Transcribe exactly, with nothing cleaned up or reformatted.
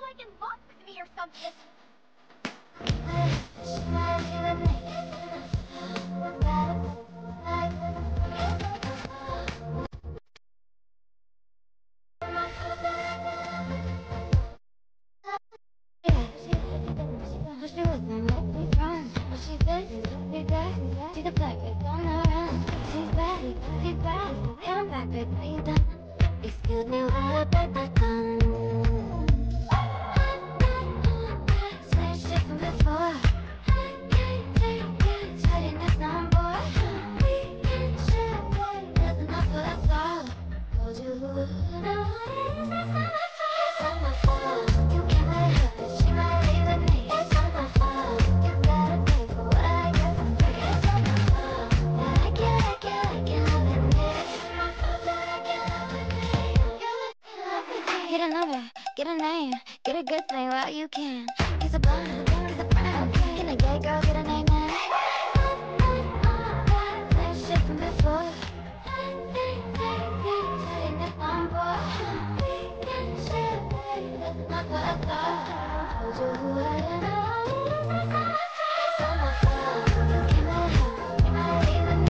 like in love with me or something. See the black bitch on the run. She's back, she's back. And I'm back, bitch. Are you done? Excuse me while I bite my tongue. Same shit from before. Starting this number. We can share. There's enough for us all. Told you who know what it is. It's not my fault. You can't let her. She might leave with me. It's not my fault. You gotta pay for what I get for free. It's not my fault. That I can't, I can't, I can't love with me. It's not my fault that I can't love with me. You love with me. Get a number, get a name, get a good thing while you can. He's a bum, he's a